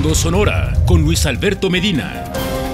Fondo Sonora con Luis Alberto Medina.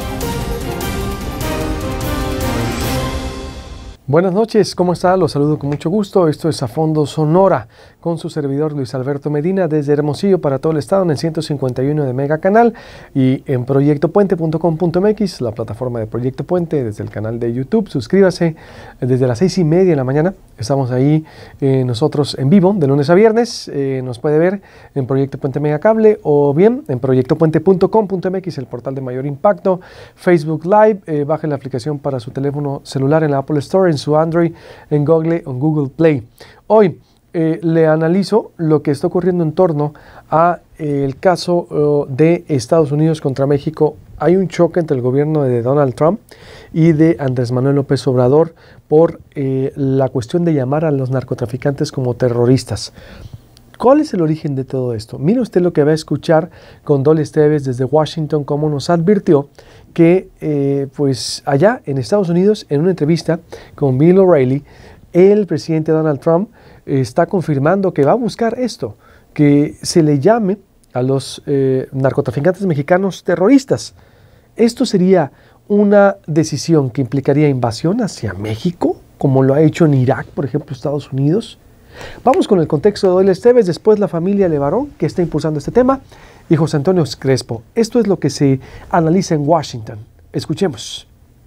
Buenas noches, ¿cómo está? Los saludo con mucho gusto. Esto es A Fondo Sonora con su servidor Luis Alberto Medina desde Hermosillo para todo el estado en el 151 de Mega Canal y en proyectopuente.com.mx, la plataforma de Proyecto Puente, desde el canal de YouTube. Suscríbase desde las 6:30 de la mañana. Estamos ahí nosotros en vivo de lunes a viernes. Nos puede ver en Proyecto Puente Mega Cable o bien en proyectopuente.com.mx, el portal de mayor impacto. Facebook Live, baje la aplicación para su teléfono celular en la Apple Store, en su Android, en Google Play. Hoy le analizo lo que está ocurriendo en torno a el caso de Estados Unidos contra México. Hay un choque entre el gobierno de Donald Trump y de Andrés Manuel López Obrador por la cuestión de llamar a los narcotraficantes como terroristas. ¿Cuál es el origen de todo esto? Mire usted lo que va a escuchar con Dolly Esteves desde Washington, como nos advirtió que pues allá en Estados Unidos, en una entrevista con Bill O'Reilly, el presidente Donald Trump está confirmando que va a buscar esto, que se le llame a los narcotraficantes mexicanos terroristas. ¿Esto sería una decisión que implicaría invasión hacia México, como lo ha hecho en Irak, por ejemplo, Estados Unidos? Vamos con el contexto de Dolly Esteves, después la familia Levarón, que está impulsando este tema, y José Antonio Crespo. Esto es lo que se analiza en Washington. Escuchemos.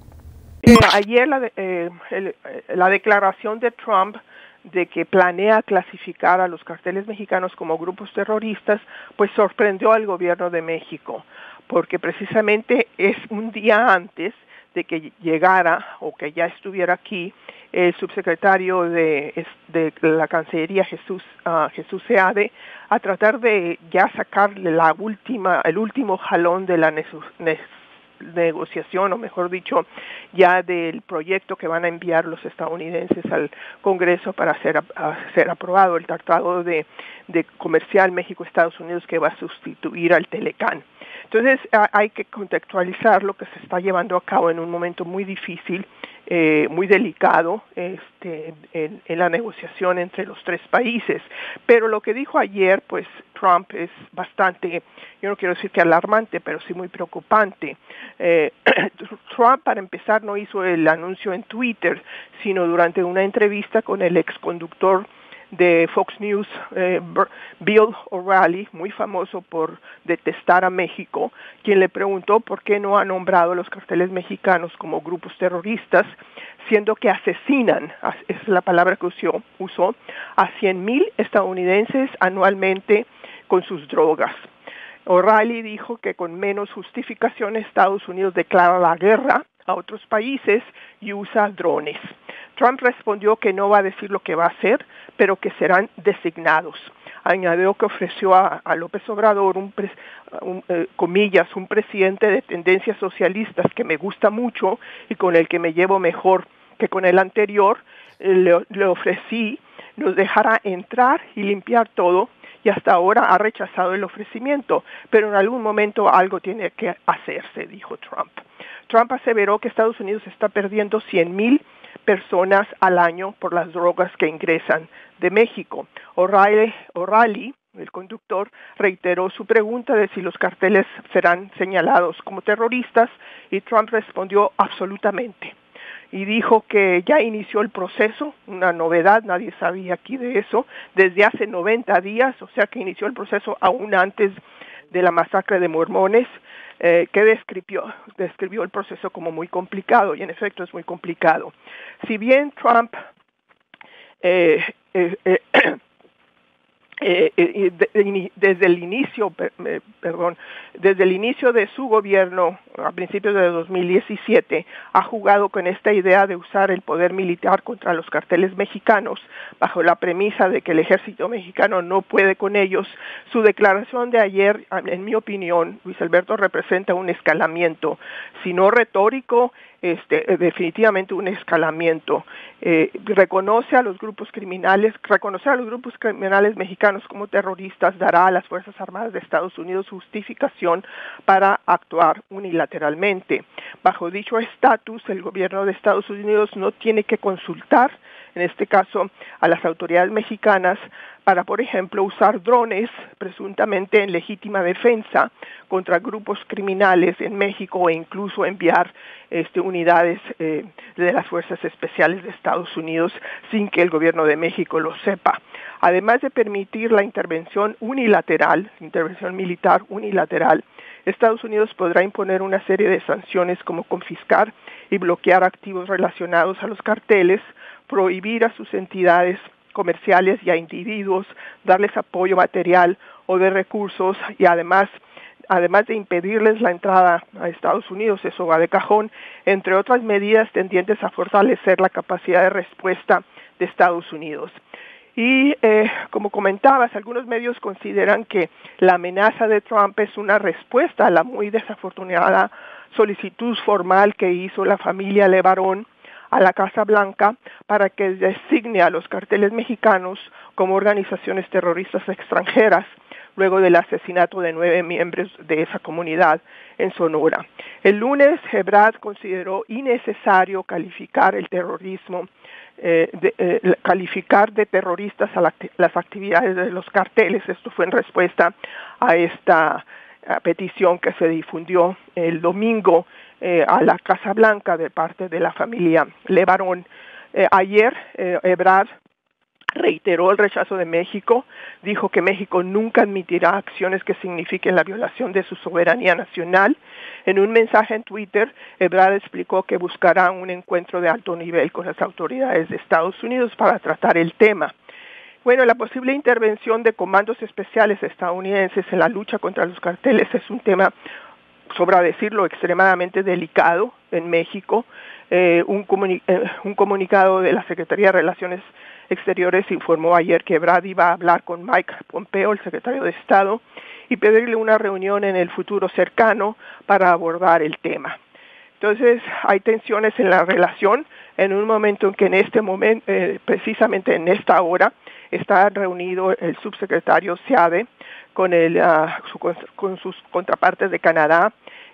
Ayer la declaración de Trump de que planea clasificar a los carteles mexicanos como grupos terroristas, pues sorprendió al gobierno de México, porque precisamente es un día antes de que llegara o que ya estuviera aquí el subsecretario de la Cancillería Jesús Seade a tratar de ya sacarle el último jalón de la negociación, o mejor dicho, ya del proyecto que van a enviar los estadounidenses al Congreso para ser aprobado, el Tratado de Comercial México-Estados Unidos, que va a sustituir al Telecán. Entonces hay que contextualizar lo que se está llevando a cabo en un momento muy difícil, muy delicado en la negociación entre los tres países. Pero lo que dijo ayer, pues Trump, es bastante, yo no quiero decir que alarmante, pero sí muy preocupante. Trump, para empezar, no hizo el anuncio en Twitter, sino durante una entrevista con el exconductor de Fox News, Bill O'Reilly, muy famoso por detestar a México, quien le preguntó por qué no ha nombrado a los carteles mexicanos como grupos terroristas, siendo que asesinan, es la palabra que usó, a 100,000 estadounidenses anualmente con sus drogas. O'Reilly dijo que con menos justificación Estados Unidos declara la guerra a otros países y usa drones. Trump respondió que no va a decir lo que va a hacer, pero que serán designados. Añadió que ofreció a López Obrador un presidente de tendencias socialistas que me gusta mucho y con el que me llevo mejor que con el anterior. Le ofrecí, nos dejará entrar y limpiar todo, y hasta ahora ha rechazado el ofrecimiento, pero en algún momento algo tiene que hacerse, dijo Trump. Trump aseveró que Estados Unidos está perdiendo 100,000 personas al año por las drogas que ingresan de México. O'Reilly, el conductor, reiteró su pregunta de si los carteles serán señalados como terroristas, y Trump respondió absolutamente. Y dijo que ya inició el proceso, una novedad, nadie sabía aquí de eso, desde hace 90 días, o sea que inició el proceso aún antes de la masacre de mormones, que describió el proceso como muy complicado, y en efecto es muy complicado. Si bien Trump desde el inicio de su gobierno, a principios de 2017, ha jugado con esta idea de usar el poder militar contra los carteles mexicanos, bajo la premisa de que el ejército mexicano no puede con ellos. Su declaración de ayer, en mi opinión, Luis Alberto, representa un escalamiento, si no retórico, definitivamente un escalamiento. Reconocer a los grupos criminales mexicanos como terroristas dará a las Fuerzas Armadas de Estados Unidos justificación para actuar unilateralmente. Bajo dicho estatus, el gobierno de Estados Unidos no tiene que consultar, en este caso, a las autoridades mexicanas para, por ejemplo, usar drones presuntamente en legítima defensa contra grupos criminales en México, e incluso enviar unidades de las Fuerzas Especiales de Estados Unidos sin que el gobierno de México lo sepa. Además de permitir la intervención unilateral, intervención militar unilateral, Estados Unidos podrá imponer una serie de sanciones como confiscar y bloquear activos relacionados a los carteles, prohibir a sus entidades comerciales y a individuos darles apoyo material o de recursos, y además de impedirles la entrada a Estados Unidos, eso va de cajón, entre otras medidas tendientes a fortalecer la capacidad de respuesta de Estados Unidos. Y como comentabas, algunos medios consideran que la amenaza de Trump es una respuesta a la muy desafortunada solicitud formal que hizo la familia LeBaron a la Casa Blanca para que designe a los carteles mexicanos como organizaciones terroristas extranjeras, luego del asesinato de 9 miembros de esa comunidad en Sonora. El lunes, Ebrard consideró innecesario calificar el terrorismo, calificar de terroristas a las actividades de los carteles. Esto fue en respuesta a esta petición que se difundió el domingo a la Casa Blanca de parte de la familia LeBaron. Ayer, Ebrard reiteró el rechazo de México, dijo que México nunca admitirá acciones que signifiquen la violación de su soberanía nacional. En un mensaje en Twitter, Ebrard explicó que buscará un encuentro de alto nivel con las autoridades de Estados Unidos para tratar el tema. Bueno, la posible intervención de comandos especiales estadounidenses en la lucha contra los carteles es un tema, sobra decirlo, extremadamente delicado en México. Un comunicado de la Secretaría de Relaciones Exteriores informó ayer que Ebrard iba a hablar con Mike Pompeo, el secretario de Estado, y pedirle una reunión en el futuro cercano para abordar el tema. Entonces, hay tensiones en la relación en un momento en que en este momento, precisamente en esta hora, está reunido el subsecretario Seade con sus contrapartes de Canadá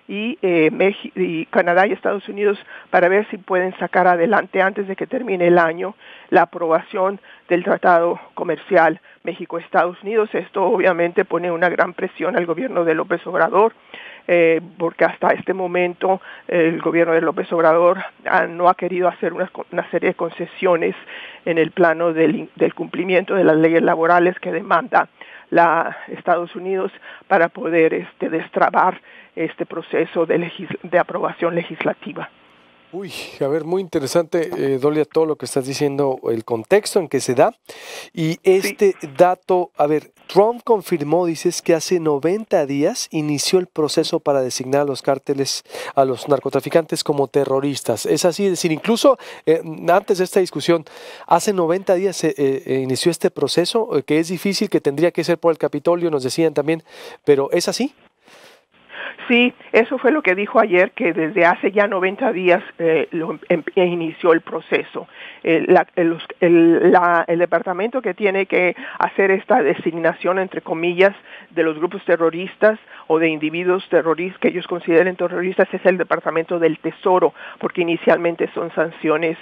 y Canadá y Estados Unidos para ver si pueden sacar adelante antes de que termine el año la aprobación del Tratado Comercial México-Estados Unidos. Esto obviamente pone una gran presión al gobierno de López Obrador, porque hasta este momento el gobierno de López Obrador no ha querido hacer una serie de concesiones en el plano del cumplimiento de las leyes laborales que demanda Estados Unidos para poder destrabar este proceso de aprobación legislativa. Uy, a ver, muy interesante, Dolia, todo lo que estás diciendo, el contexto en que se da. Y este dato, a ver, Trump confirmó, dices, que hace 90 días inició el proceso para designar a los cárteles, a los narcotraficantes como terroristas. Es así, es decir, incluso antes de esta discusión, hace 90 días se inició este proceso, que es difícil, que tendría que ser por el Capitolio, nos decían también, pero ¿es así? Sí, eso fue lo que dijo ayer, que desde hace ya 90 días inició el proceso. El departamento que tiene que hacer esta designación, entre comillas, de los grupos terroristas o de individuos terroristas que ellos consideren terroristas es el Departamento del Tesoro, porque inicialmente son sanciones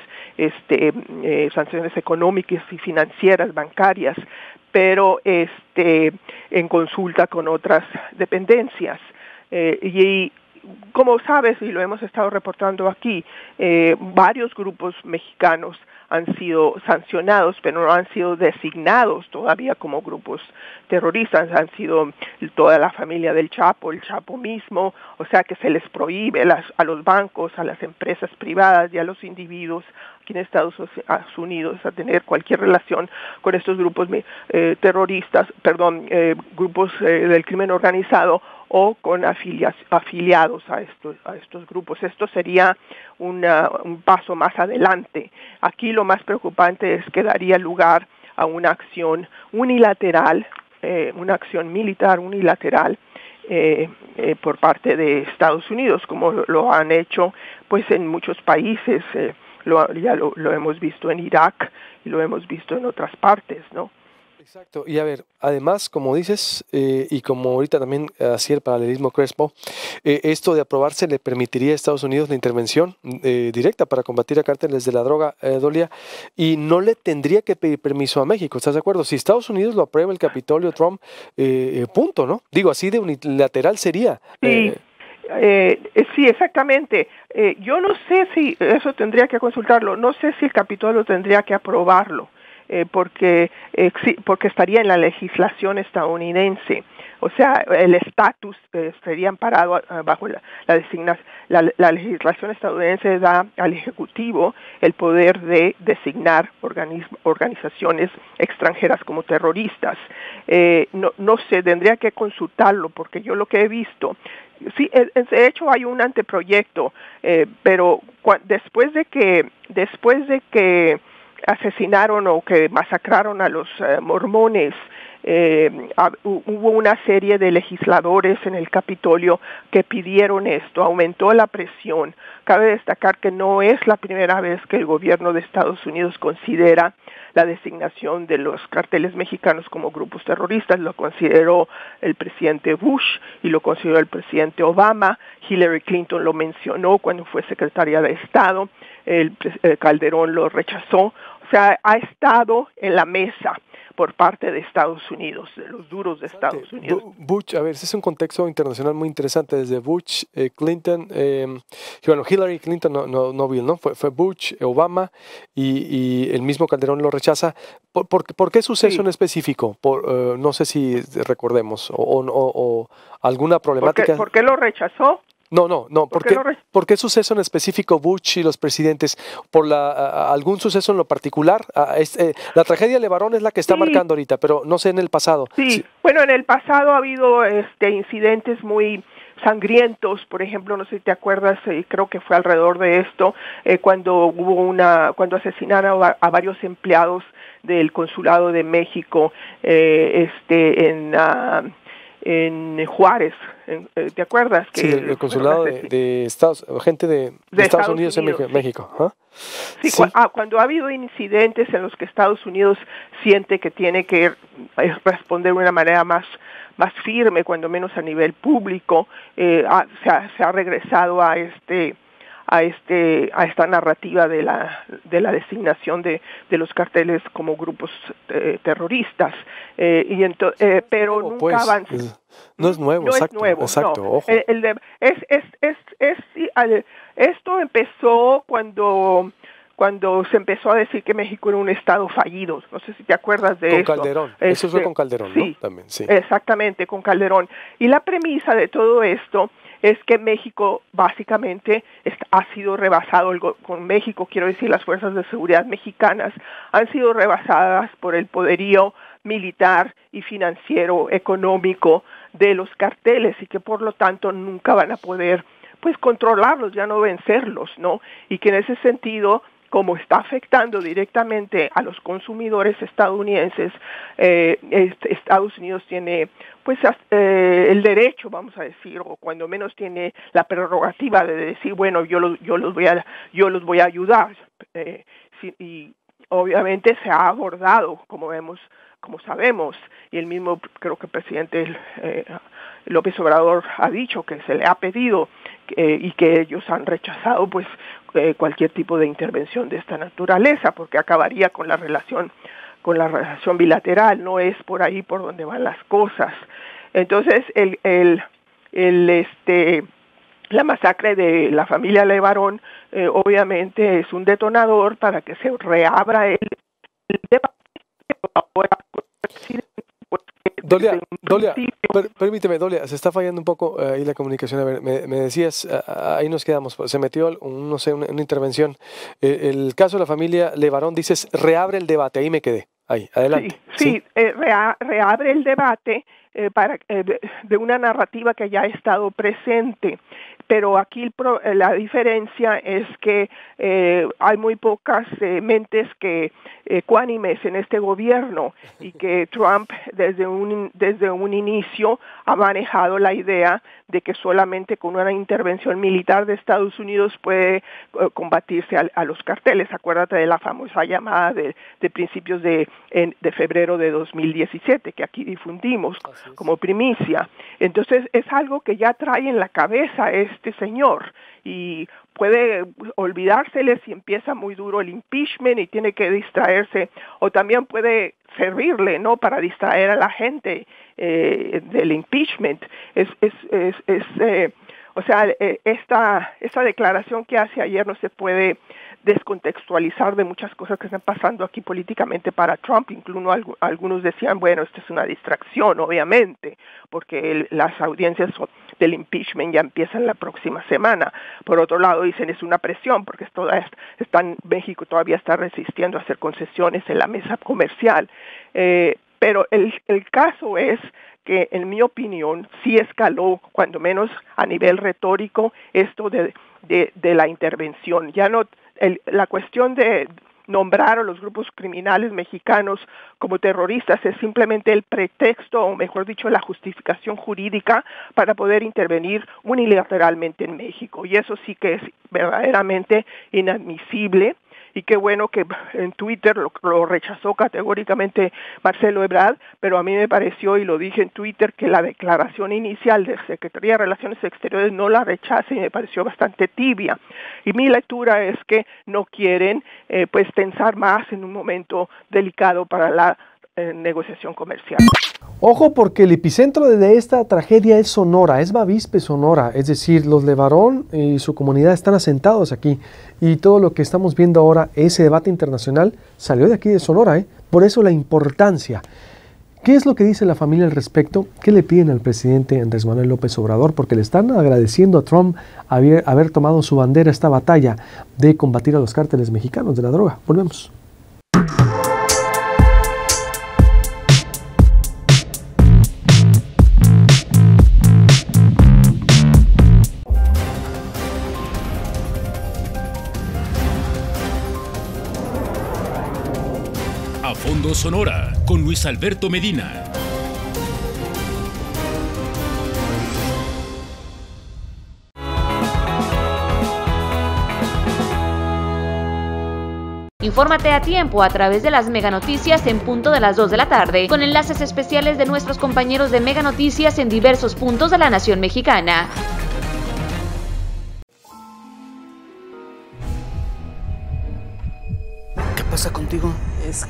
económicas y financieras, bancarias, pero en consulta con otras dependencias. Y como sabes, y lo hemos estado reportando aquí, varios grupos mexicanos han sido sancionados, pero no han sido designados todavía como grupos terroristas. Han sido toda la familia del Chapo, el Chapo mismo, o sea que se les prohíbe a los bancos, a las empresas privadas y a los individuos aquí en Estados Unidos a tener cualquier relación con estos grupos terroristas, grupos del crimen organizado o con afiliados a estos grupos. Esto sería un paso más adelante. Aquí lo más preocupante es que daría lugar a una acción unilateral, una acción militar unilateral por parte de Estados Unidos, como lo han hecho pues en muchos países. Ya lo hemos visto en Irak y lo hemos visto en otras partes, ¿no? Exacto, y a ver, además, como dices, y como ahorita también hacía el paralelismo Crespo, esto de aprobarse le permitiría a Estados Unidos la intervención directa para combatir a cárteles de la droga, Dolia, y no le tendría que pedir permiso a México, ¿estás de acuerdo? Si Estados Unidos lo aprueba el Capitolio Trump, punto, ¿no? Digo, así de unilateral sería. Sí. Sí, exactamente. Yo no sé si eso tendría que consultarlo. No sé si el Capitolio tendría que aprobarlo, porque estaría en la legislación estadounidense. O sea, el estatus sería amparado bajo la legislación estadounidense. Da al Ejecutivo el poder de designar organizaciones extranjeras como terroristas. No sé, tendría que consultarlo, porque yo lo que he visto, sí, de hecho hay un anteproyecto, pero después de que asesinaron o que masacraron a los mormones, hubo una serie de legisladores en el Capitolio que pidieron esto, aumentó la presión. Cabe destacar que no es la primera vez que el gobierno de Estados Unidos considera la designación de los carteles mexicanos como grupos terroristas. Lo consideró el presidente Bush y lo consideró el presidente Obama. Hillary Clinton lo mencionó cuando fue secretaria de Estado. Calderón lo rechazó. O sea, ha estado en la mesa por parte de Estados Unidos, de los duros de Estados Unidos. Bush, a ver, ese es un contexto internacional muy interesante, desde Bush, Clinton, bueno, Hillary Clinton no Bill, ¿no? Fue Bush, Obama y el mismo Calderón lo rechaza. ¿Por qué suceso en específico? No sé si recordemos, o alguna problemática. ¿Por qué lo rechazó? No. ¿Por qué suceso en específico Bush y los presidentes? ¿Por algún suceso en lo particular? La tragedia de LeBaron es la que está marcando ahorita, pero no sé en el pasado. Sí, bueno, en el pasado ha habido incidentes muy sangrientos. Por ejemplo, no sé si te acuerdas, creo que fue alrededor de esto, cuando cuando asesinaron a varios empleados del Consulado de México en Juárez. ¿Te acuerdas? Sí, el consulado de Estados Unidos en México. ¿Ah? Sí, cuando ha habido incidentes en los que Estados Unidos siente que tiene que responder de una manera más firme, cuando menos a nivel público, se ha regresado a esta narrativa de la designación de los carteles como grupos terroristas, pero nunca avanza. No es nuevo, no exacto, es nuevo, exacto, no. ojo. Esto empezó cuando se empezó a decir que México era un estado fallido. No sé si te acuerdas de eso. Con Calderón, eso fue con Calderón, sí, ¿no? También, sí. Exactamente, con Calderón. Y la premisa de todo esto es que México básicamente ha sido rebasado. Con México, quiero decir, las fuerzas de seguridad mexicanas han sido rebasadas por el poderío militar y financiero, económico de los carteles, y que por lo tanto nunca van a poder controlarlos, ya no vencerlos, ¿no? Y que en ese sentido, como está afectando directamente a los consumidores estadounidenses, Estados Unidos tiene el derecho, vamos a decir, o cuando menos tiene la prerrogativa de decir, bueno, yo los voy a ayudar. Y obviamente se ha abordado, como sabemos, y el mismo, creo que el presidente López Obrador ha dicho que se le ha pedido y que ellos han rechazado cualquier tipo de intervención de esta naturaleza, porque acabaría con la relación bilateral. No es por ahí por donde van las cosas. Entonces la masacre de la familia LeBaron obviamente es un detonador para que se reabra el debate. Dolia, permíteme, Dolia, se está fallando un poco ahí la comunicación. A ver, me decías, ahí nos quedamos, se metió, no sé, una intervención. El caso de la familia LeBaron, dices, reabre el debate, ahí me quedé. Ahí, adelante. Sí, reabre el debate de una narrativa que ya ha estado presente. Pero aquí la diferencia es que hay muy pocas mentes ecuánimes en este gobierno, y que Trump desde un inicio ha manejado la idea de que solamente con una intervención militar de Estados Unidos puede combatirse a los carteles. Acuérdate de la famosa llamada de principios de febrero de 2017 que aquí difundimos como primicia. Entonces es algo que ya trae en la cabeza este señor, y puede olvidársele si empieza muy duro el impeachment y tiene que distraerse, o también puede servirle, ¿no?, para distraer a la gente del impeachment. O sea, esta declaración que hace ayer no se puede descontextualizar de muchas cosas que están pasando aquí políticamente para Trump. Incluso algunos decían, bueno, esto es una distracción, obviamente, porque las audiencias del impeachment ya empiezan la próxima semana. Por otro lado, dicen, es una presión, porque México todavía está resistiendo a hacer concesiones en la mesa comercial. Pero el caso es que, en mi opinión, sí escaló, cuando menos a nivel retórico, esto de la intervención. Ya no, la cuestión de nombrar a los grupos criminales mexicanos como terroristas es simplemente el pretexto, o mejor dicho, la justificación jurídica para poder intervenir unilateralmente en México. Y eso sí que es verdaderamente inadmisible. Y qué bueno que en Twitter lo rechazó categóricamente Marcelo Ebrard, pero a mí me pareció, y lo dije en Twitter, que la declaración inicial de Secretaría de Relaciones Exteriores no la rechaza, y me pareció bastante tibia. Y mi lectura es que no quieren tensar más en un momento delicado para la negociación comercial. Ojo, porque el epicentro de esta tragedia es Sonora, es Bavispe, Sonora, es decir, los Levarón y su comunidad están asentados aquí, y todo lo que estamos viendo ahora, ese debate internacional, salió de aquí de Sonora, por eso la importancia. ¿Qué es lo que dice la familia al respecto? ¿Qué le piden al presidente Andrés Manuel López Obrador? Porque le están agradeciendo a Trump haber tomado su bandera esta batalla de combatir a los cárteles mexicanos de la droga. Volvemos. A Fondo Sonora, con Luis Alberto Medina. Infórmate a tiempo a través de las Mega Noticias en punto de las 2 de la tarde, con enlaces especiales de nuestros compañeros de Mega Noticias en diversos puntos de la nación mexicana. ¿Qué pasa contigo? Es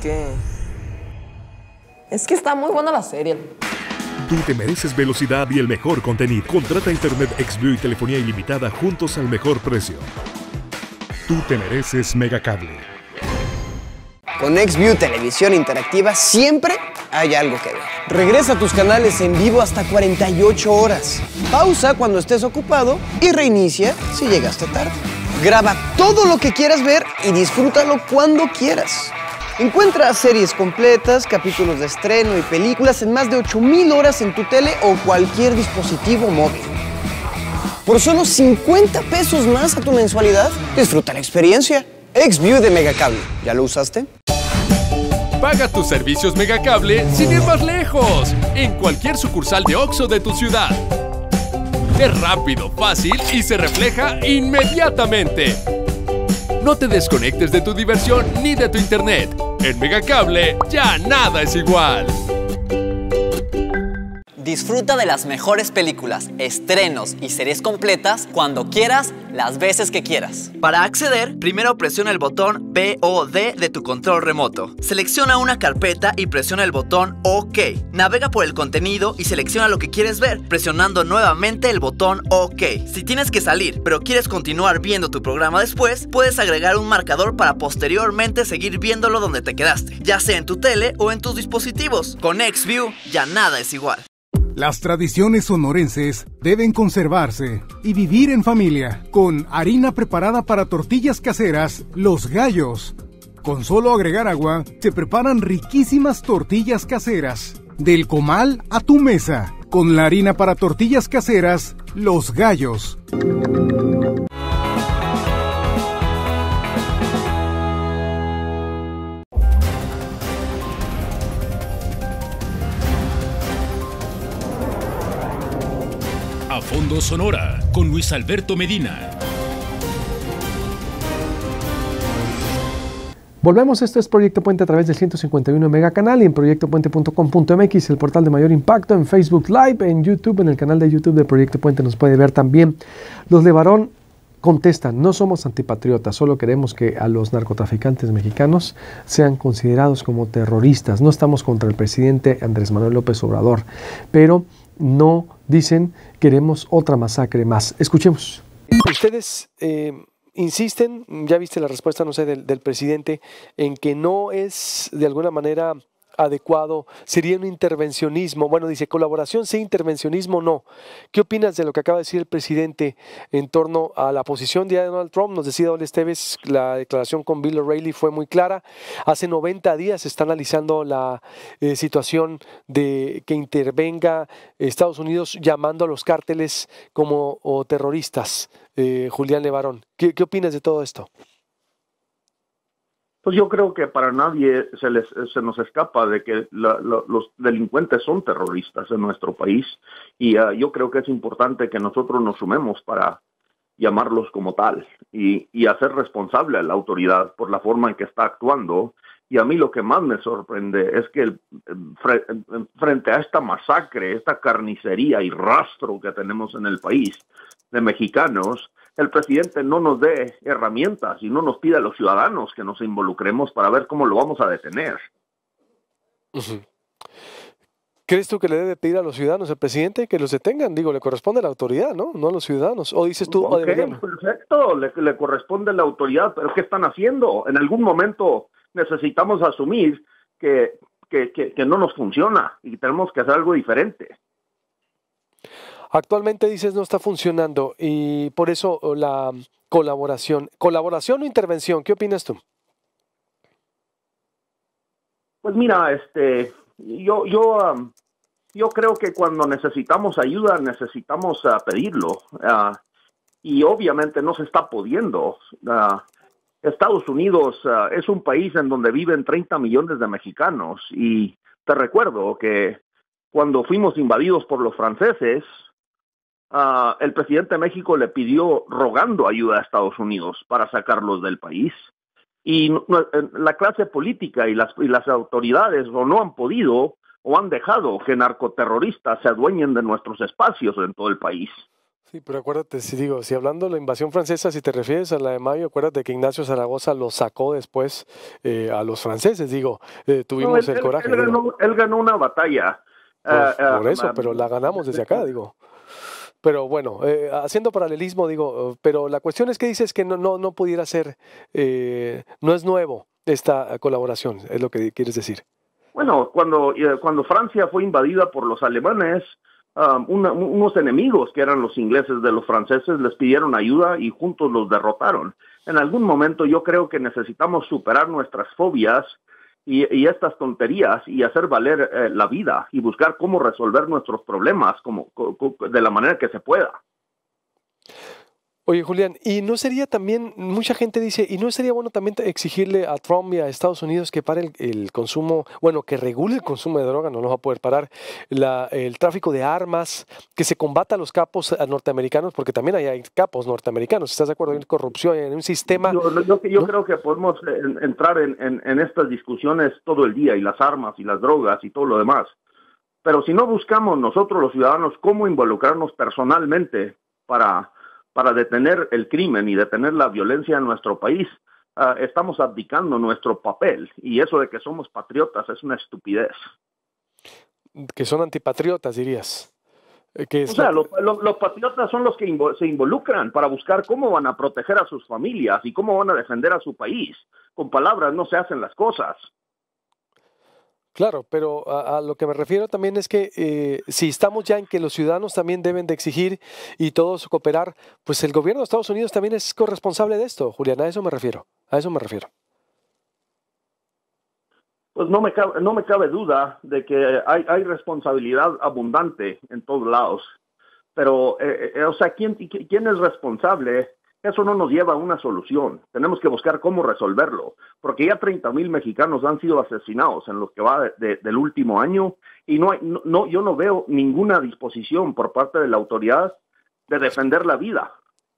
que está muy buena la serie. Tú te mereces velocidad y el mejor contenido. Contrata Internet XView y telefonía ilimitada juntos al mejor precio. Tú te mereces Megacable. Con XView Televisión Interactiva siempre hay algo que ver. Regresa a tus canales en vivo hasta 48 horas. Pausa cuando estés ocupado y reinicia si llegaste tarde. Graba todo lo que quieras ver y disfrútalo cuando quieras. Encuentra series completas, capítulos de estreno y películas en más de 8,000 horas en tu tele o cualquier dispositivo móvil. Por solo 50 pesos más a tu mensualidad, disfruta la experiencia. XView de Megacable. ¿Ya lo usaste? Paga tus servicios Megacable sin ir más lejos, en cualquier sucursal de OXXO de tu ciudad. Es rápido, fácil y se refleja inmediatamente. No te desconectes de tu diversión ni de tu internet. En Megacable ya nada es igual. Disfruta de las mejores películas, estrenos y series completas cuando quieras, las veces que quieras. Para acceder, primero presiona el botón BOD de tu control remoto. Selecciona una carpeta y presiona el botón OK. Navega por el contenido y selecciona lo que quieres ver, presionando nuevamente el botón OK. Si tienes que salir, pero quieres continuar viendo tu programa después, puedes agregar un marcador para posteriormente seguir viéndolo donde te quedaste, ya sea en tu tele o en tus dispositivos. Con XView ya nada es igual. Las tradiciones sonorenses deben conservarse y vivir en familia. Con harina preparada para tortillas caseras, Los Gallos. Con solo agregar agua, se preparan riquísimas tortillas caseras. Del comal a tu mesa, con la harina para tortillas caseras, Los Gallos. A Fondo Sonora, con Luis Alberto Medina. Volvemos, este es Proyecto Puente a través del 151 Mega Canal y en proyectopuente.com.mx, el portal de mayor impacto, en Facebook Live, en YouTube, en el canal de YouTube de Proyecto Puente nos puede ver también. Los Levarón contestan: no somos antipatriotas, solo queremos que a los narcotraficantes mexicanos sean considerados como terroristas. No estamos contra el presidente Andrés Manuel López Obrador, pero no, dicen, queremos otra masacre más. Escuchemos. Ustedes insisten, ya viste la respuesta, no sé, del presidente, en que no es de alguna manera adecuado, sería un intervencionismo. Bueno, dice colaboración sí, intervencionismo no. ¿Qué opinas de lo que acaba de decir el presidente en torno a la posición de Donald Trump? Nos decía Ole Esteves, la declaración con Bill O'Reilly fue muy clara. Hace 90 días se está analizando la situación de que intervenga Estados Unidos llamando a los cárteles como terroristas. Julián Levarón, ¿qué opinas de todo esto? Pues yo creo que para nadie se nos escapa de que los delincuentes son terroristas en nuestro país, y yo creo que es importante que nosotros nos sumemos para llamarlos como tal y hacer responsable a la autoridad por la forma en que está actuando. Y a mí lo que más me sorprende es que frente a esta masacre, esta carnicería y rastro que tenemos en el país de mexicanos, el presidente no nos dé herramientas y no nos pida a los ciudadanos que nos involucremos para ver cómo lo vamos a detener. ¿Crees tú que le debe pedir a los ciudadanos el presidente que los detengan? Digo, le corresponde a la autoridad, ¿no? No a los ciudadanos. ¿O dices tú? Ok, perfecto, le corresponde a la autoridad, pero ¿qué están haciendo? En algún momento necesitamos asumir que no nos funciona y tenemos que hacer algo diferente. Actualmente dices no está funcionando y por eso la colaboración o intervención, ¿qué opinas tú? Pues mira, yo creo que cuando necesitamos ayuda necesitamos pedirlo, y obviamente no se está pudiendo. Estados Unidos es un país en donde viven 30 millones de mexicanos, y te recuerdo que cuando fuimos invadidos por los franceses, el presidente de México le pidió rogando ayuda a Estados Unidos para sacarlos del país, y la clase política y las autoridades o no han podido o han dejado que narcoterroristas se adueñen de nuestros espacios en todo el país. Sí, pero acuérdate, si hablando de la invasión francesa, si te refieres a la de mayo, acuérdate que Ignacio Zaragoza los sacó después a los franceses, tuvimos el coraje. Él ganó una batalla. Por eso, pero la ganamos desde acá, digo. Pero bueno, haciendo paralelismo, pero la cuestión es que dices que no pudiera ser, no es nuevo esta colaboración, es lo que quieres decir. Bueno, cuando Francia fue invadida por los alemanes, unos enemigos que eran los ingleses de los franceses les pidieron ayuda y juntos los derrotaron. En algún momento yo creo que necesitamos superar nuestras fobias y estas tonterías y hacer valer la vida y buscar cómo resolver nuestros problemas de la manera que se pueda. Oye, Julián, ¿y no sería también, mucha gente dice, y no sería bueno también exigirle a Trump y a Estados Unidos que pare el consumo, bueno, que regule el consumo de droga, no lo va a poder parar, el tráfico de armas, que se combata a los capos norteamericanos, porque también hay capos norteamericanos, ¿estás de acuerdo? Hay corrupción, en un sistema... Yo creo que podemos entrar en estas discusiones todo el día, y las armas y las drogas y todo lo demás, pero si no buscamos nosotros los ciudadanos cómo involucrarnos personalmente para detener el crimen y detener la violencia en nuestro país, estamos abdicando nuestro papel, y eso de que somos patriotas es una estupidez. Que son antipatriotas, dirías. Los patriotas son los que se involucran para buscar cómo van a proteger a sus familias y cómo van a defender a su país. Con palabras no se hacen las cosas. Claro, pero a lo que me refiero también es que si estamos ya en que los ciudadanos también deben de exigir y todos cooperar, pues el gobierno de Estados Unidos también es corresponsable de esto, Julián, a eso me refiero. Pues no me cabe duda de que hay responsabilidad abundante en todos lados, pero, o sea, ¿quién es responsable? Eso no nos lleva a una solución. Tenemos que buscar cómo resolverlo, porque ya 30,000 mexicanos han sido asesinados en lo que va del último año y yo no veo ninguna disposición por parte de la autoridad de defender la vida.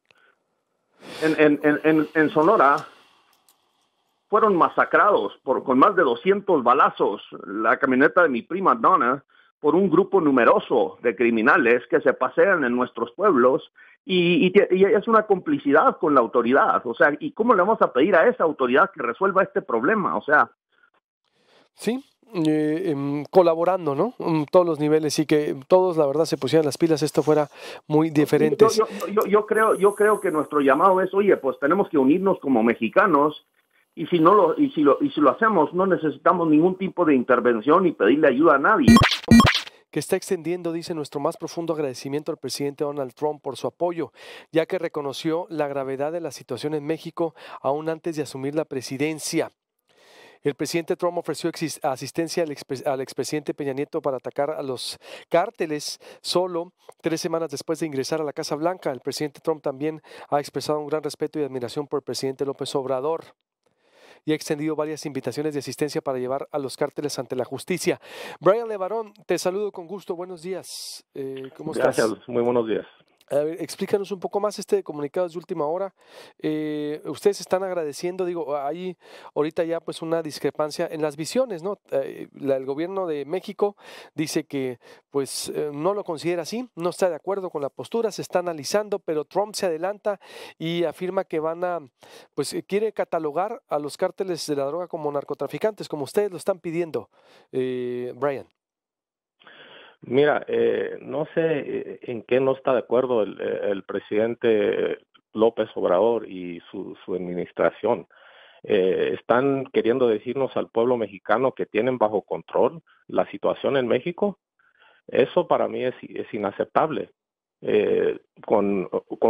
En Sonora fueron masacrados con más de 200 balazos la camioneta de mi prima Donna por un grupo numeroso de criminales que se pasean en nuestros pueblos y es una complicidad con la autoridad. O sea, ¿y cómo le vamos a pedir a esa autoridad que resuelva este problema? O sea... Sí, colaborando, ¿no? Todos los niveles y que todos, la verdad, se pusieran las pilas, esto fuera muy diferente. Yo creo que nuestro llamado es, oye, pues tenemos que unirnos como mexicanos y si lo hacemos, no necesitamos ningún tipo de intervención ni pedirle ayuda a nadie. Que está extendiendo, dice, nuestro más profundo agradecimiento al presidente Donald Trump por su apoyo, ya que reconoció la gravedad de la situación en México aún antes de asumir la presidencia. El presidente Trump ofreció asistencia al expresidente Peña Nieto para atacar a los cárteles solo 3 semanas después de ingresar a la Casa Blanca. El presidente Trump también ha expresado un gran respeto y admiración por el presidente López Obrador y ha extendido varias invitaciones de asistencia para llevar a los cárteles ante la justicia. Brian Levarón, te saludo con gusto. Buenos días. ¿Cómo estás? Gracias, muy buenos días. A ver, explícanos un poco más este comunicado de última hora. Ustedes están agradeciendo, digo, hay ahorita ya pues una discrepancia en las visiones, ¿no? El gobierno de México dice que pues no lo considera así, no está de acuerdo con la postura, se está analizando, pero Trump se adelanta y afirma que quiere catalogar a los cárteles de la droga como narcotraficantes, como ustedes lo están pidiendo, Brian. Mira, no sé en qué no está de acuerdo el presidente López Obrador y su administración. Están queriendo decirnos al pueblo mexicano que tienen bajo control la situación en México. Eso para mí es inaceptable. Con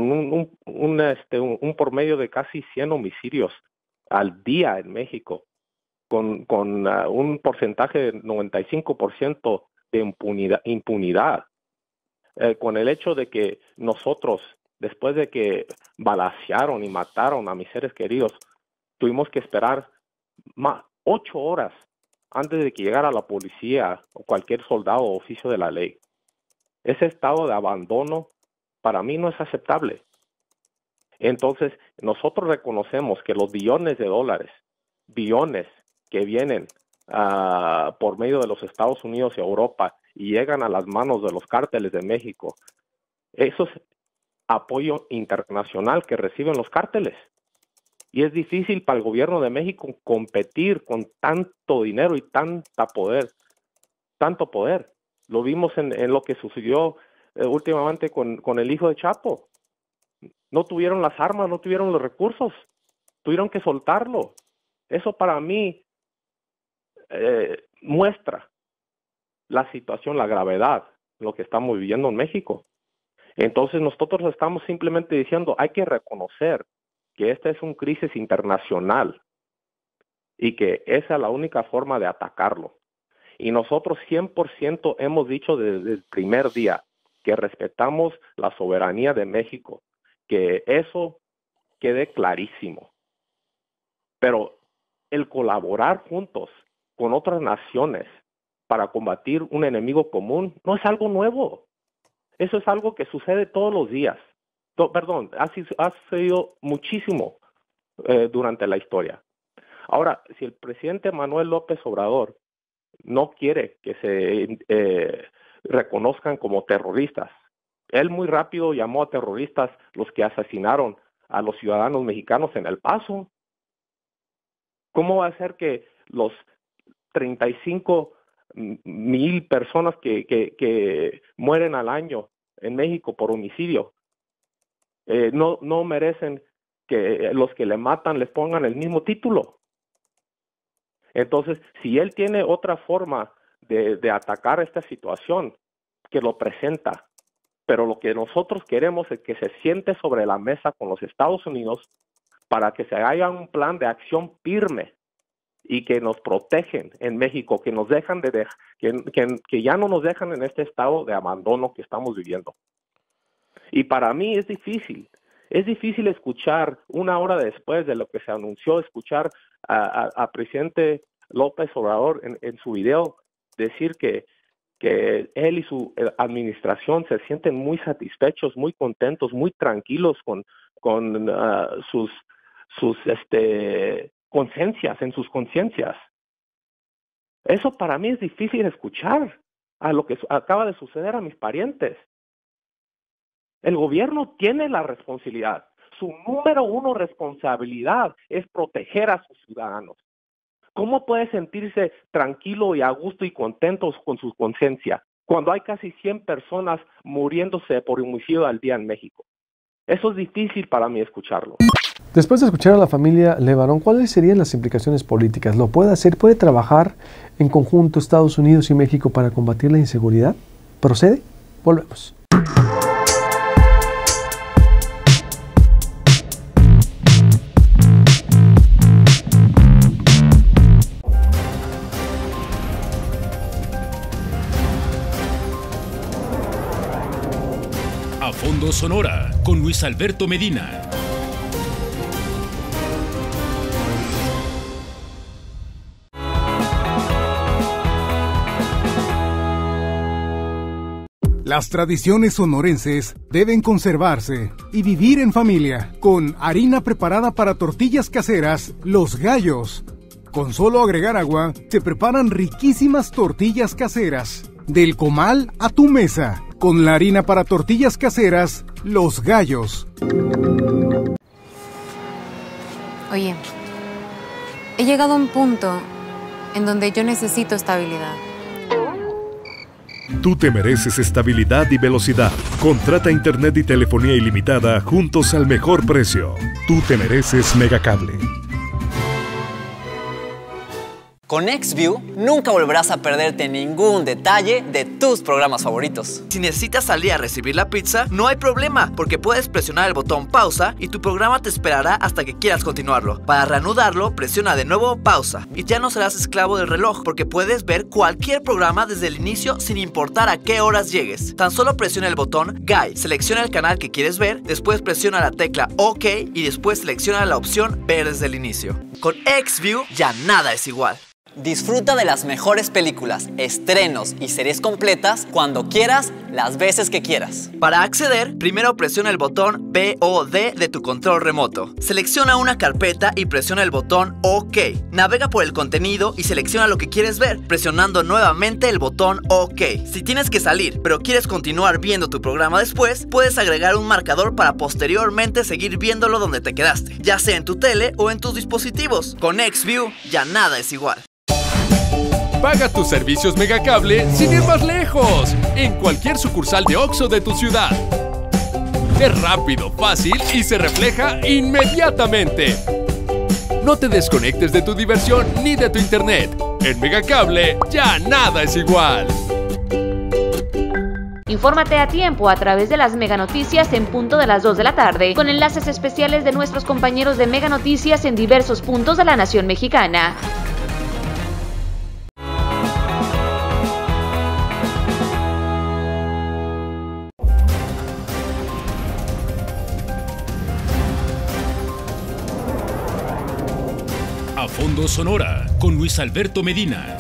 un promedio de casi 100 homicidios al día en México, con un porcentaje de 95% de impunidad, con el hecho de que nosotros, después de que balacearon y mataron a mis seres queridos, tuvimos que esperar 8 horas antes de que llegara la policía o cualquier soldado o oficio de la ley. Ese estado de abandono para mí no es aceptable. Entonces, nosotros reconocemos que los billones de dólares, billones que vienen por medio de los Estados Unidos y Europa y llegan a las manos de los cárteles de México, eso es apoyo internacional que reciben los cárteles. Y es difícil para el gobierno de México competir con tanto dinero y tanto poder. Lo vimos en lo que sucedió últimamente con el hijo de Chapo. No tuvieron las armas, no tuvieron los recursos, tuvieron que soltarlo. Eso para mí muestra la situación, la gravedad, lo que estamos viviendo en México. Entonces nosotros estamos simplemente diciendo, hay que reconocer que esta es una crisis internacional y que esa es la única forma de atacarlo. Y nosotros 100% hemos dicho desde el primer día que respetamos la soberanía de México, que eso quede clarísimo. Pero el colaborar juntos con otras naciones para combatir un enemigo común no es algo nuevo. Eso es algo que sucede todos los días. Ha sucedido muchísimo durante la historia. Ahora, si el presidente Manuel López Obrador no quiere que se reconozcan como terroristas, él muy rápido llamó a terroristas los que asesinaron a los ciudadanos mexicanos en El Paso. ¿Cómo va a ser que los 35,000 personas que mueren al año en México por homicidio no merecen que los que le matan les pongan el mismo título? Entonces, si él tiene otra forma de atacar esta situación, que lo presenta, pero lo que nosotros queremos es que se siente sobre la mesa con los Estados Unidos para que se haga un plan de acción firme y que nos protegen en México, que nos dejan que ya no nos dejan en este estado de abandono que estamos viviendo. Y para mí es difícil escuchar una hora después de lo que se anunció, escuchar a presidente López Obrador en su video decir que él y su administración se sienten muy satisfechos, muy contentos, muy tranquilos con sus conciencias, en sus conciencias. Eso para mí es difícil escuchar a lo que acaba de suceder a mis parientes. El gobierno tiene la responsabilidad. Su número 1 responsabilidad es proteger a sus ciudadanos. ¿Cómo puede sentirse tranquilo y a gusto y contentos con su conciencia cuando hay casi 100 personas muriéndose por homicidio al día en México? Eso es difícil para mí escucharlo. Después de escuchar a la familia Levarón, ¿cuáles serían las implicaciones políticas? ¿Lo puede hacer? ¿Puede trabajar en conjunto Estados Unidos y México para combatir la inseguridad? ¿Procede? Volvemos. A Fondo Sonora con Luis Alberto Medina. Las tradiciones sonorenses deben conservarse y vivir en familia con harina preparada para tortillas caseras Los Gallos. Con solo agregar agua, se preparan riquísimas tortillas caseras. Del comal a tu mesa, con la harina para tortillas caseras Los Gallos. Oye, he llegado a un punto en donde yo necesito estabilidad. Tú te mereces estabilidad y velocidad. Contrata internet y telefonía ilimitada juntos al mejor precio. Tú te mereces Megacable. Con XView nunca volverás a perderte ningún detalle de tus programas favoritos. Si necesitas salir a recibir la pizza, no hay problema, porque puedes presionar el botón pausa y tu programa te esperará hasta que quieras continuarlo. Para reanudarlo, presiona de nuevo pausa y ya no serás esclavo del reloj, porque puedes ver cualquier programa desde el inicio sin importar a qué horas llegues. Tan solo presiona el botón Guide, selecciona el canal que quieres ver, después presiona la tecla OK y después selecciona la opción Ver desde el inicio. Con XView ya nada es igual. Disfruta de las mejores películas, estrenos y series completas cuando quieras, las veces que quieras. Para acceder, primero presiona el botón BOD de tu control remoto. Selecciona una carpeta y presiona el botón OK. Navega por el contenido y selecciona lo que quieres ver, presionando nuevamente el botón OK. Si tienes que salir, pero quieres continuar viendo tu programa después, puedes agregar un marcador para posteriormente seguir viéndolo donde te quedaste, ya sea en tu tele o en tus dispositivos. Con XView ya nada es igual. Paga tus servicios Megacable sin ir más lejos, en cualquier sucursal de OXXO de tu ciudad. Es rápido, fácil y se refleja inmediatamente. No te desconectes de tu diversión ni de tu internet. En Megacable ya nada es igual. Infórmate a tiempo a través de las Mega Noticias en punto de las 2 de la tarde, con enlaces especiales de nuestros compañeros de Mega Noticias en diversos puntos de la nación mexicana. A Fondo Sonora con Luis Alberto Medina.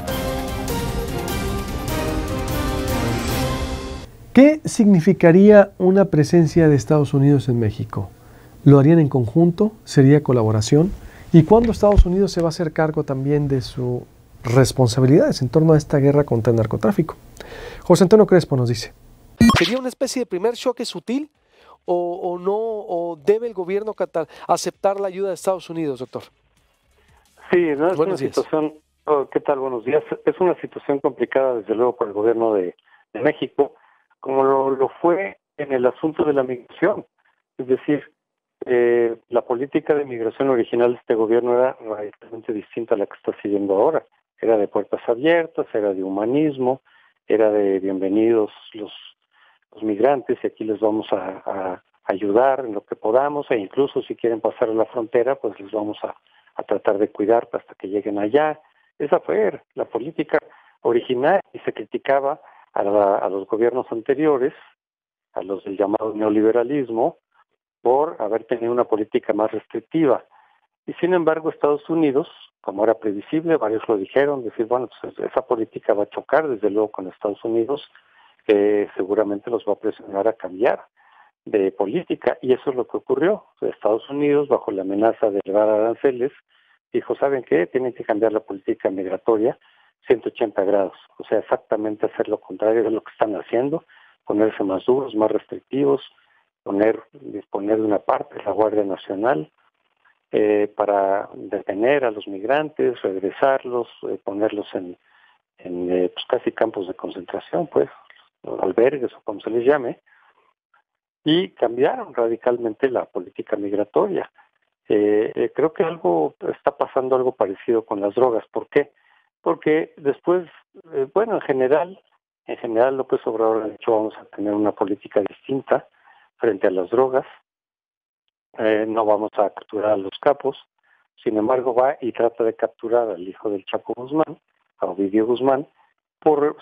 ¿Qué significaría una presencia de Estados Unidos en México? ¿Lo harían en conjunto? ¿Sería colaboración? ¿Y cuándo Estados Unidos se va a hacer cargo también de sus responsabilidades en torno a esta guerra contra el narcotráfico? José Antonio Crespo nos dice. ¿Sería una especie de primer choque sutil o no? ¿O debe el gobierno aceptar la ayuda de Estados Unidos, doctor? Sí, no es Buenos una días. situación. ¿Qué tal? Buenos días. Es una situación complicada, desde luego, para el gobierno de México, como lo fue en el asunto de la migración. Es decir, la política de migración original de este gobierno era radicalmente distinta a la que está siguiendo ahora. Era de puertas abiertas, era de humanismo, era de bienvenidos los migrantes y aquí les vamos a ayudar en lo que podamos, e incluso si quieren pasar a la frontera, pues les vamos a tratar de cuidar hasta que lleguen allá. Esa fue la política original y se criticaba a los gobiernos anteriores, a los del llamado neoliberalismo, por haber tenido una política más restrictiva. Y sin embargo, Estados Unidos, como era previsible, varios lo dijeron, decir, bueno, pues esa política va a chocar desde luego con Estados Unidos, que seguramente los va a presionar a cambiar de política, y eso es lo que ocurrió. Estados Unidos, bajo la amenaza de elevar aranceles, dijo, ¿saben qué? Tienen que cambiar la política migratoria 180 grados, o sea, exactamente hacer lo contrario de lo que están haciendo, ponerse más duros, más restrictivos, disponer de una parte de la Guardia Nacional para detener a los migrantes, regresarlos, ponerlos en pues casi campos de concentración, pues, albergues o como se les llame, y cambiaron radicalmente la política migratoria. Creo que está pasando algo parecido con las drogas. ¿Por qué? Porque después, bueno, en general López Obrador ha dicho vamos a tener una política distinta frente a las drogas, no vamos a capturar a los capos, sin embargo va y trata de capturar al hijo del Chapo Guzmán, a Ovidio Guzmán, por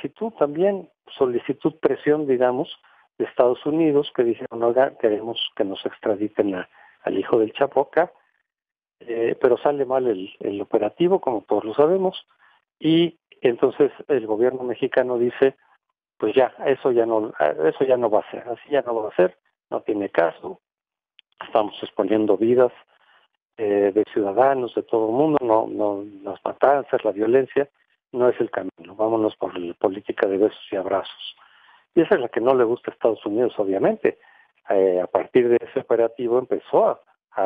solicitud, presión, digamos, de Estados Unidos, que dijeron, oiga, queremos que nos extraditen al hijo del Chapo acá, pero sale mal el operativo, como todos lo sabemos, y entonces el gobierno mexicano dice, pues ya, eso ya no va a ser, así ya no va a ser, no tiene caso, estamos exponiendo vidas de ciudadanos, de todo el mundo, no las matanzas, la violencia, no es el camino, vámonos por la política de besos y abrazos. Y esa es la que no le gusta a Estados Unidos, obviamente. A partir de ese operativo empezó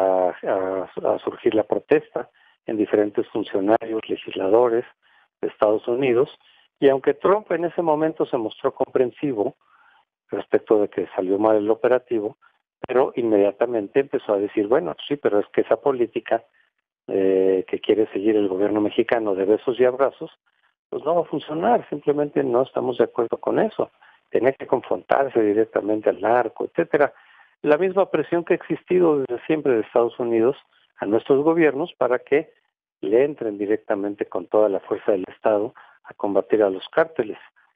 a surgir la protesta en diferentes funcionarios, legisladores de Estados Unidos, y aunque Trump en ese momento se mostró comprensivo respecto de que salió mal el operativo, pero inmediatamente empezó a decir, bueno, sí, pero es que esa política que quiere seguir el gobierno mexicano de besos y abrazos, pues no va a funcionar, simplemente no estamos de acuerdo con eso. Tiene que confrontarse directamente al narco, etcétera. La misma presión que ha existido desde siempre de Estados Unidos a nuestros gobiernos para que le entren directamente con toda la fuerza del Estado a combatir a los cárteles.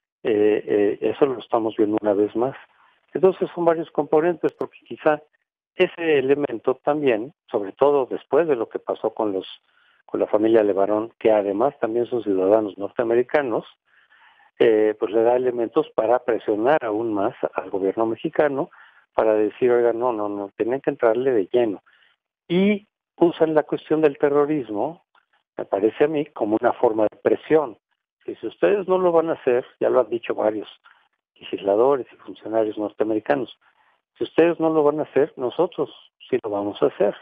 Eso lo estamos viendo una vez más. Entonces son varios componentes, porque quizá ese elemento también, sobre todo después de lo que pasó con la familia Levarón, que además también son ciudadanos norteamericanos, pues le da elementos para presionar aún más al gobierno mexicano para decir, oiga, no, tienen que entrarle de lleno. Y usan la cuestión del terrorismo, me parece a mí, como una forma de presión. Que si ustedes no lo van a hacer, ya lo han dicho varios legisladores y funcionarios norteamericanos, si ustedes no lo van a hacer, nosotros sí lo vamos a hacer.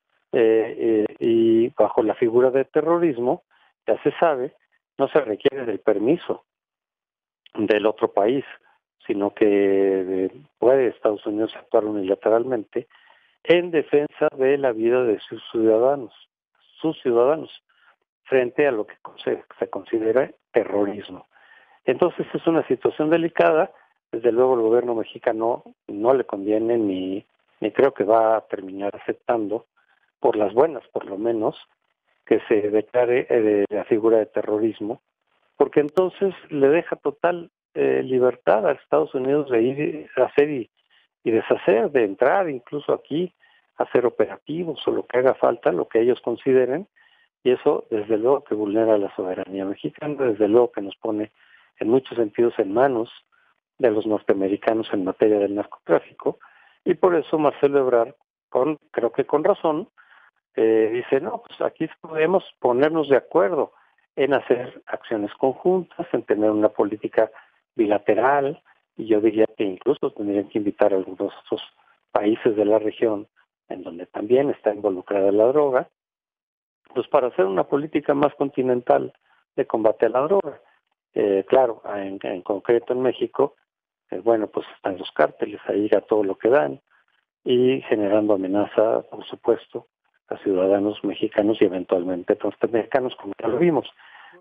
Y bajo la figura de terrorismo, ya se sabe, no se requiere del permiso del otro país, sino que puede Estados Unidos actuar unilateralmente en defensa de la vida de sus ciudadanos, frente a lo que se considera terrorismo. Entonces es una situación delicada. Desde luego el gobierno mexicano no le conviene ni creo que va a terminar aceptando, por las buenas por lo menos, que se declare la figura de terrorismo, porque entonces le deja total libertad a Estados Unidos de ir a hacer y deshacer, de entrar incluso aquí, hacer operativos o lo que haga falta, lo que ellos consideren, y eso desde luego que vulnera la soberanía mexicana, desde luego que nos pone en muchos sentidos en manos de los norteamericanos en materia del narcotráfico, y por eso Marcelo Ebrard, creo que con razón, dice, no, pues aquí podemos ponernos de acuerdo en hacer acciones conjuntas, en tener una política bilateral, y yo diría que incluso tendrían que invitar a algunos otros países de la región en donde también está involucrada la droga, pues para hacer una política más continental de combate a la droga. Claro, en concreto en México, bueno, pues están los cárteles ahí a todo lo que dan y generando amenaza, por supuesto, a ciudadanos mexicanos y eventualmente norteamericanos, como ya lo vimos.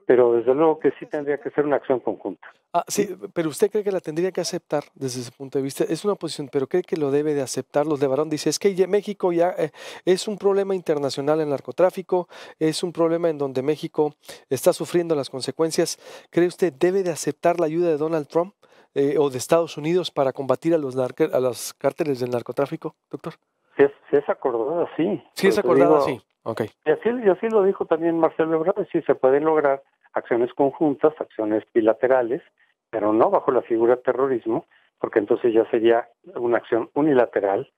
pero desde luego que sí tendría que ser una acción conjunta. Sí, pero usted cree que la tendría que aceptar desde ese punto de vista. Es una posición, pero cree que lo debe de aceptar. Los de Barón dice, es que México ya es un problema internacional el narcotráfico, es un problema en donde México está sufriendo las consecuencias. ¿Cree usted debe de aceptar la ayuda de Donald Trump o de Estados Unidos para combatir a los cárteles del narcotráfico, doctor? Si es acordada, sí. Si es acordada, sí. Okay. Y así lo dijo también Marcelo Ebrard, sí se pueden lograr acciones conjuntas, acciones bilaterales, pero no bajo la figura de terrorismo, porque entonces ya sería una acción unilateral,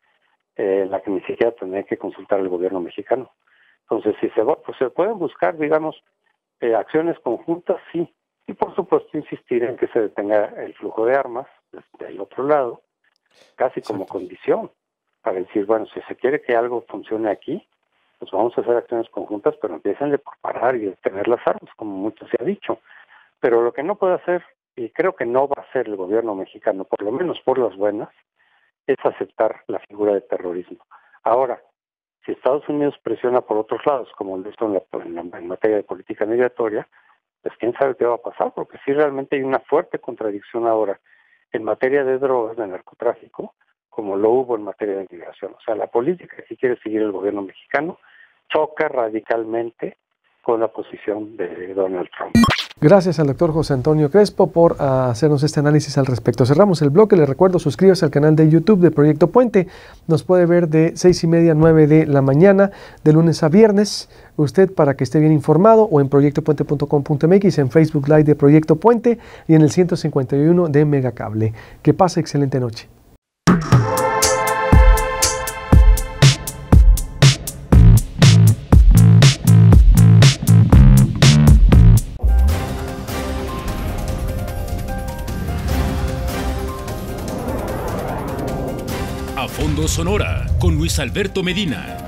la que ni siquiera tendría que consultar el gobierno mexicano. Entonces, si se pueden buscar, digamos, acciones conjuntas, sí. Y por supuesto insistir en que se detenga el flujo de armas desde el otro lado, casi como condición, para decir, bueno, si se quiere que algo funcione aquí, pues vamos a hacer acciones conjuntas, pero empiécenle por parar y detener las armas, como mucho se ha dicho. Pero lo que no puede hacer, y creo que no va a hacer el gobierno mexicano, por lo menos por las buenas, es aceptar la figura de terrorismo. Ahora, si Estados Unidos presiona por otros lados, como lo hizo en materia de política migratoria, pues quién sabe qué va a pasar, porque sí realmente hay una fuerte contradicción ahora en materia de drogas, de narcotráfico, como lo hubo en materia de migración. O sea, la política que quiere seguir el gobierno mexicano choca radicalmente con la posición de Donald Trump. Gracias al doctor José Antonio Crespo por hacernos este análisis al respecto. Cerramos el bloque. Le recuerdo, suscríbase al canal de YouTube de Proyecto Puente. Nos puede ver de 6:30 a 9 de la mañana, de lunes a viernes, usted para que esté bien informado, o en proyectopuente.com.mx, en Facebook Live de Proyecto Puente y en el 151 de Megacable. Que pase excelente noche. A Fondo Sonora con Luis Alberto Medina.